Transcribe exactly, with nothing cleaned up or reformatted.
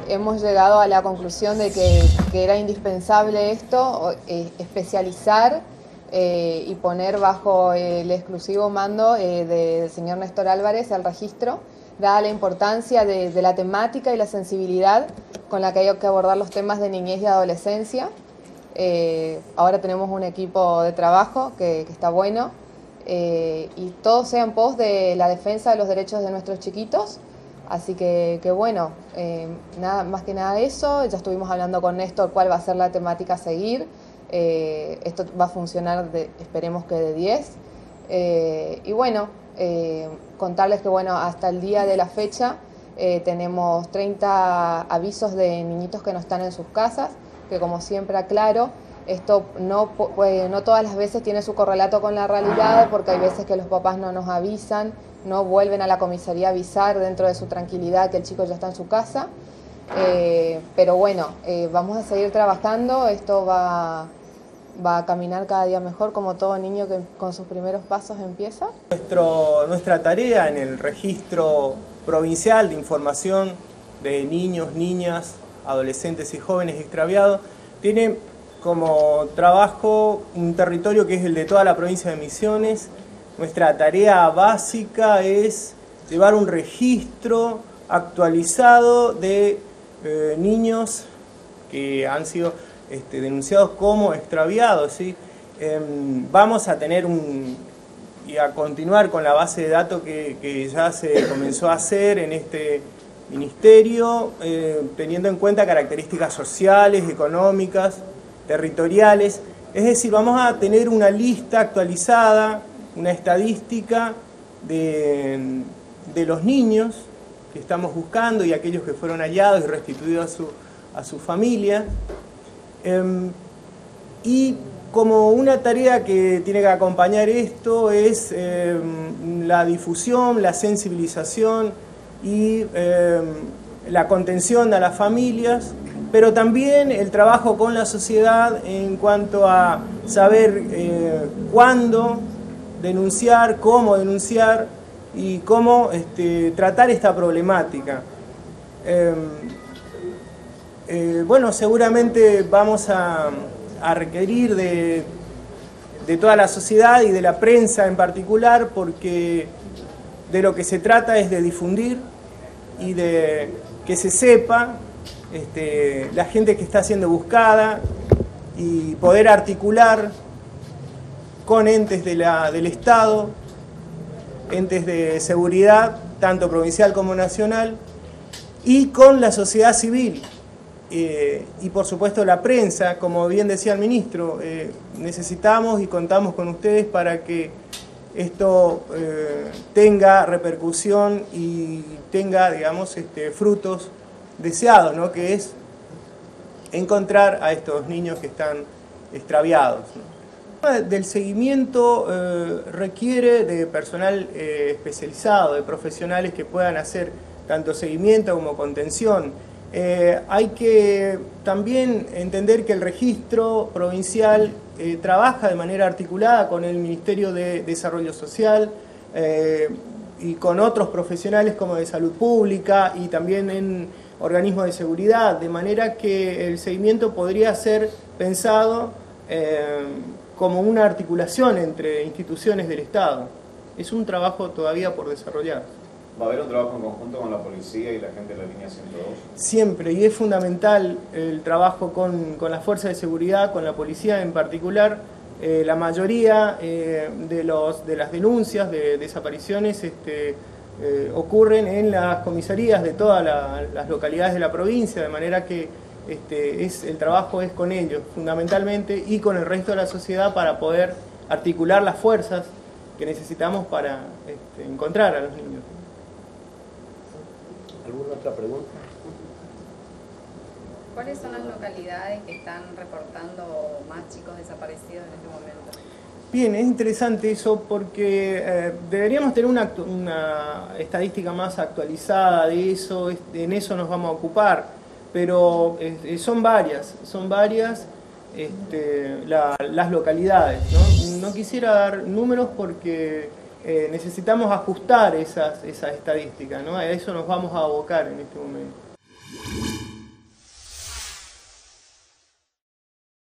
hemos llegado a la conclusión de que, que era indispensable esto, eh, especializar eh, y poner bajo el exclusivo mando eh, de, del señor Néstor Álvarez el registro, dada la importancia de, de la temática y la sensibilidad con la que hay que abordar los temas de niñez y adolescencia. Eh, ahora tenemos un equipo de trabajo que, que está bueno eh, y todo sea en pos de la defensa de los derechos de nuestros chiquitos. Así que, que bueno, eh, nada, más que nada eso, ya estuvimos hablando con Néstor cuál va a ser la temática a seguir. Eh, esto va a funcionar, de, esperemos que de diez. Eh, y bueno, eh, contarles que bueno, hasta el día de la fecha eh, tenemos treinta avisos de niñitos que no están en sus casas, que como siempre aclaro, esto no, pues, no todas las veces tiene su correlato con la realidad, porque hay veces que los papás no nos avisan, no vuelven a la comisaría a avisar dentro de su tranquilidad que el chico ya está en su casa. Eh, pero bueno, eh, vamos a seguir trabajando, esto va, va a caminar cada día mejor, como todo niño que con sus primeros pasos empieza. Nuestro, nuestra tarea en el registro provincial de información de niños, niñas, adolescentes y jóvenes extraviados tiene como trabajo un territorio que es el de toda la provincia de Misiones. Nuestra tarea básica es llevar un registro actualizado de eh, niños que han sido este, denunciados como extraviados, ¿sí? Eh, vamos a tener un, y a continuar con la base de datos que, que ya se comenzó a hacer en este ministerio, eh, teniendo en cuenta características sociales, económicas, territoriales. Es decir, vamos a tener una lista actualizada, una estadística de, de los niños que estamos buscando y aquellos que fueron hallados y restituidos a su, a su familia. Eh, y como una tarea que tiene que acompañar esto es eh, la difusión, la sensibilización y eh, la contención a las familias, pero también el trabajo con la sociedad en cuanto a saber eh, cuándo denunciar, cómo denunciar y cómo este, tratar esta problemática. Eh, eh, bueno, seguramente vamos a, a requerir de, de toda la sociedad y de la prensa en particular, porque de lo que se trata es de difundir y de que se sepa este, la gente que está siendo buscada y poder articular con entes de la, del Estado, entes de seguridad, tanto provincial como nacional, y con la sociedad civil. Eh, y por supuesto la prensa, como bien decía el ministro, eh, necesitamos y contamos con ustedes para que esto eh, tenga repercusión y tenga, digamos, este, frutos deseados, ¿no? Que es encontrar a estos niños que están extraviados, ¿no? Del seguimiento eh, requiere de personal eh, especializado, de profesionales que puedan hacer tanto seguimiento como contención. Eh, hay que también entender que el registro provincial eh, trabaja de manera articulada con el Ministerio de Desarrollo Social eh, y con otros profesionales como de salud pública y también en organismos de seguridad, de manera que el seguimiento podría ser pensado eh, como una articulación entre instituciones del Estado. Es un trabajo todavía por desarrollar. ¿Va a haber un trabajo en conjunto con la policía y la gente de la línea ciento dos? Siempre, y es fundamental el trabajo con, con las fuerzas de seguridad, con la policía en particular. Eh, la mayoría eh, de, los, de las denuncias de desapariciones este, eh, ocurren en las comisarías de todas la, las localidades de la provincia, de manera que este, es, el trabajo es con ellos fundamentalmente y con el resto de la sociedad para poder articular las fuerzas que necesitamos para este, encontrar a los niños. ¿Alguna otra pregunta? ¿Cuáles son las localidades que están reportando más chicos desaparecidos en este momento? Bien, es interesante eso porque eh, deberíamos tener una, una estadística más actualizada de eso, en eso nos vamos a ocupar, pero eh, son varias, son varias este, la, las localidades, ¿no? No quisiera dar números porque Eh, necesitamos ajustar esas, esas estadísticas, ¿no? A eso nos vamos a abocar en este momento.